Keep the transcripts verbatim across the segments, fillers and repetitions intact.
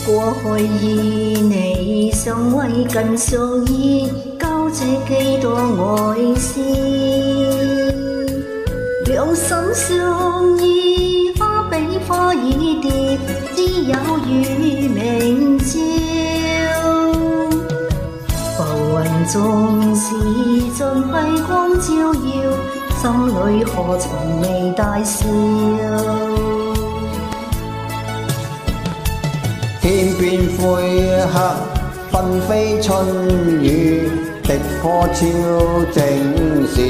過去與你相偎近相依，交這幾多愛思，兩心相依，花比花已蝶，只有雨明照。浮雲縱是盡輝光照耀，心裏何曾未大笑。 天邊灰黑，紛飛春雨，滴破超正時。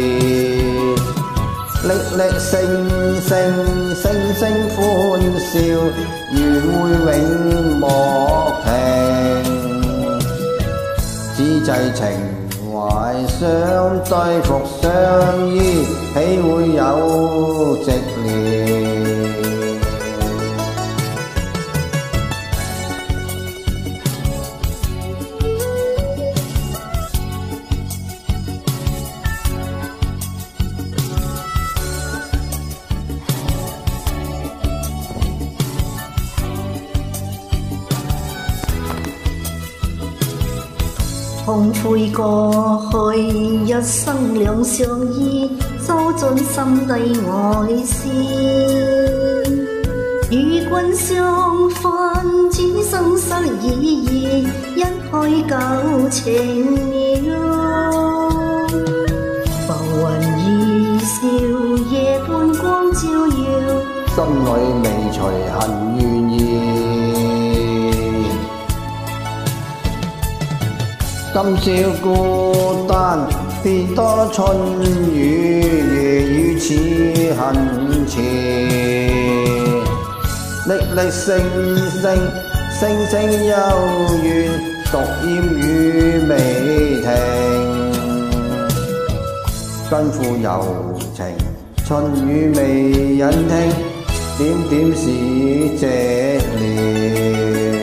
歷歷星星，聲聲歡笑，願會永莫停。只制情懷相對復相依，豈會有寂寥？ 痛悔過去，一生兩相依，收盡心底愛思。與君相分，此生失意義，一開舊情了。浮雲易笑，夜半光照耀， 心裏未隨恨怨意。今宵孤單，變多春雨，夜雨似恨纏。歷歷星星，聲聲幽怨，獨厭雨未停。奔赴柔情，春雨未忍聽，點點是寂寥。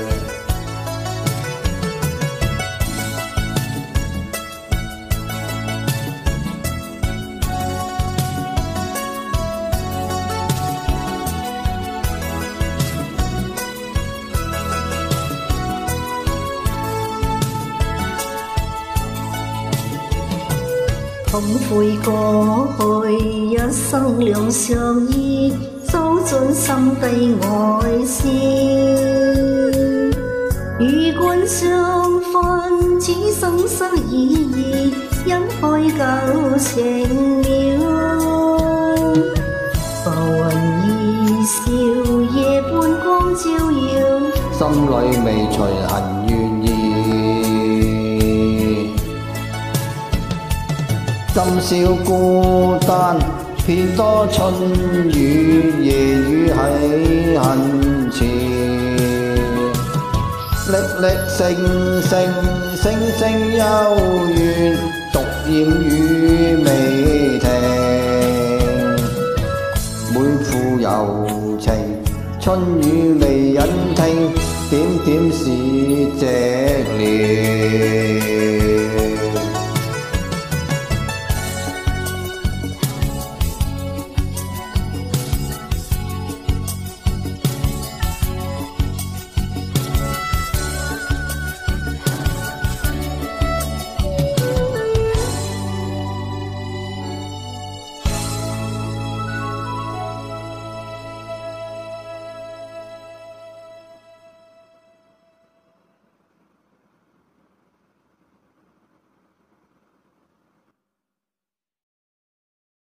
痛悔過去，一生兩相依，收盡心底愛思。與君相分，此生失意義，因開舊情了。浮雲易笑，夜半光照耀， 心裏未隨恨怨意。今宵孤單，遍多春雨，夜雨喺恨纏。歷歷星星，聲聲幽怨，獨厭雨未停。每副柔情，春雨未忍聽，點點是寂寥。